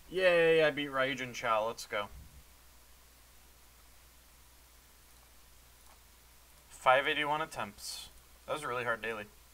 Yay, I beat Ryujin chall. Let's go. 581 attempts. That was a really hard daily.